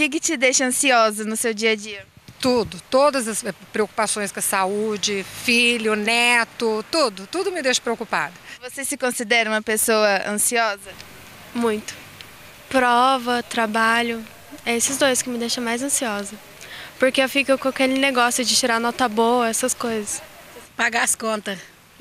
que te deixa ansiosa no seu dia a dia? Tudo, todas as preocupações com a saúde, filho, neto, tudo me deixa preocupada. Você se considera uma pessoa ansiosa? Muito. Prova, trabalho, é esses dois que me deixam mais ansiosa. Porque eu fico com aquele negócio de tirar nota boa, essas coisas. Pagar as contas.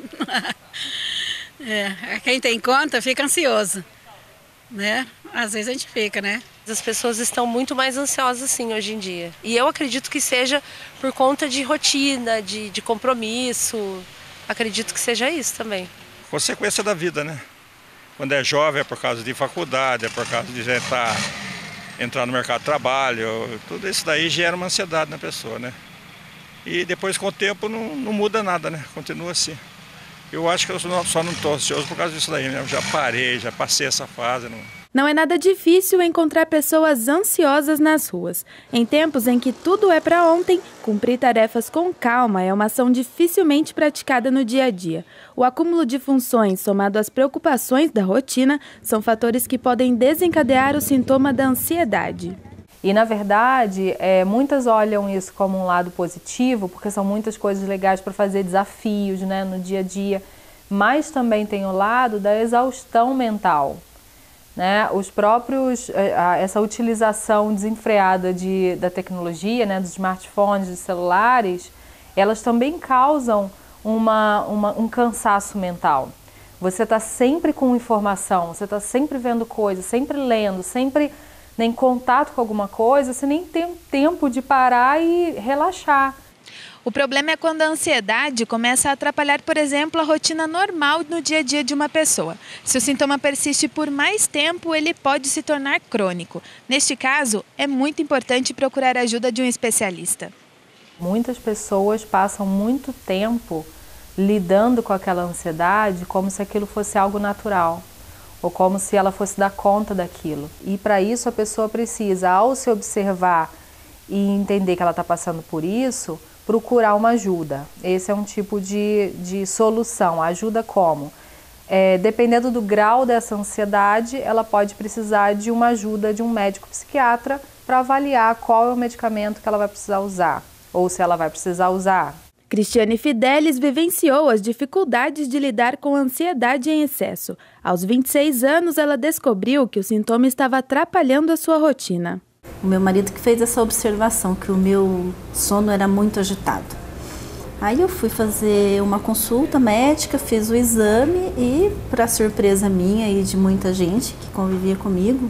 Quem tem conta fica ansioso, né? Às vezes a gente fica, né? As pessoas estão muito mais ansiosas, sim, hoje em dia. E eu acredito que seja por conta de rotina, de compromisso. Acredito que seja isso também. Consequência da vida, né? Quando é jovem é por causa de faculdade, é por causa de entrar no mercado de trabalho. Tudo isso daí gera uma ansiedade na pessoa, né? E depois, com o tempo, não muda nada, né? Continua assim. Eu acho que eu só não estou ansioso por causa disso daí, né? Eu já parei, já passei essa fase. Não é nada difícil encontrar pessoas ansiosas nas ruas. Em tempos em que tudo é para ontem, cumprir tarefas com calma é uma ação dificilmente praticada no dia a dia. O acúmulo de funções, somado às preocupações da rotina, são fatores que podem desencadear o sintoma da ansiedade. E, na verdade, muitas olham isso como um lado positivo, porque são muitas coisas legais para fazer, desafios, né, no dia a dia, mas também tem o lado da exaustão mental. Né, essa utilização desenfreada da tecnologia, né, dos smartphones, dos celulares, elas também causam um cansaço mental. Você está sempre com informação, você está sempre vendo coisas, sempre lendo, sempre em contato com alguma coisa, você nem tem tempo de parar e relaxar. O problema é quando a ansiedade começa a atrapalhar, por exemplo, a rotina normal no dia a dia de uma pessoa. Se o sintoma persiste por mais tempo, ele pode se tornar crônico. Neste caso, é muito importante procurar a ajuda de um especialista. Muitas pessoas passam muito tempo lidando com aquela ansiedade como se aquilo fosse algo natural, ou como se ela fosse dar conta daquilo. E para isso a pessoa precisa, ao se observar e entender que ela está passando por isso, procurar uma ajuda. Esse é um tipo de solução. Ajuda como? Dependendo do grau dessa ansiedade, ela pode precisar de uma ajuda de um médico psiquiatra para avaliar qual é o medicamento que ela vai precisar usar, ou se ela vai precisar usar. Cristiane Fidelis vivenciou as dificuldades de lidar com a ansiedade em excesso. Aos 26 anos, ela descobriu que o sintoma estava atrapalhando a sua rotina. O meu marido que fez essa observação, que o meu sono era muito agitado. Aí eu fui fazer uma consulta médica, fiz o exame e, para surpresa minha e de muita gente que convivia comigo,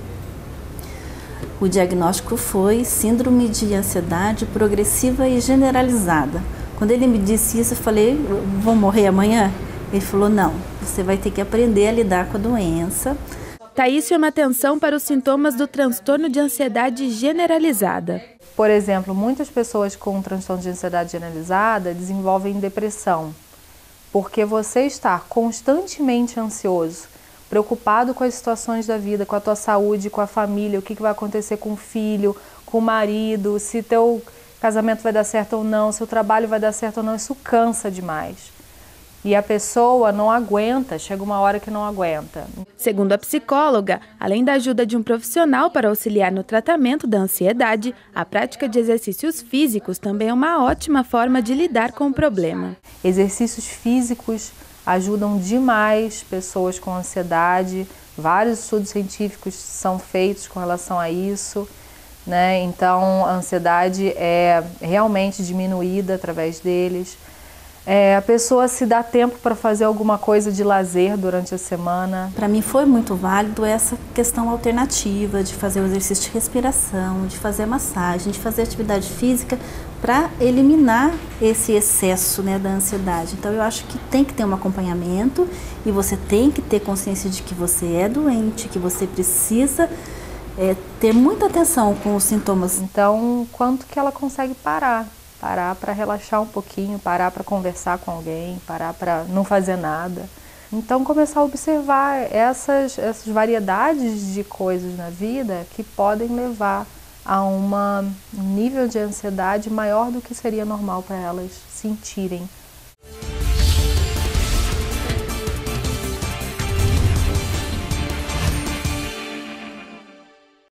o diagnóstico foi síndrome de ansiedade progressiva e generalizada. Quando ele me disse isso, eu falei, vou morrer amanhã? Ele falou, não, você vai ter que aprender a lidar com a doença. Thaís chama atenção para os sintomas do transtorno de ansiedade generalizada. Por exemplo, muitas pessoas com transtorno de ansiedade generalizada desenvolvem depressão, porque você está constantemente ansioso, preocupado com as situações da vida, com a tua saúde, com a família, o que vai acontecer com o filho, com o marido, se teu casamento vai dar certo ou não, se o trabalho vai dar certo ou não, isso cansa demais. E a pessoa não aguenta, chega uma hora que não aguenta. Segundo a psicóloga, além da ajuda de um profissional para auxiliar no tratamento da ansiedade, a prática de exercícios físicos também é uma ótima forma de lidar com o problema. Exercícios físicos ajudam demais pessoas com ansiedade. Vários estudos científicos são feitos com relação a isso, né? Então, a ansiedade é realmente diminuída através deles. A pessoa se dá tempo para fazer alguma coisa de lazer durante a semana. Para mim foi muito válido essa questão alternativa de fazer o exercício de respiração, de fazer massagem, de fazer atividade física para eliminar esse excesso, né, da ansiedade. Então eu acho que tem que ter um acompanhamento e você tem que ter consciência de que você é doente, que você precisa ter muita atenção com os sintomas. Então, quanto que ela consegue parar para relaxar um pouquinho, parar para conversar com alguém, parar para não fazer nada. Então, começar a observar essas variedades de coisas na vida que podem levar a um nível de ansiedade maior do que seria normal para elas sentirem.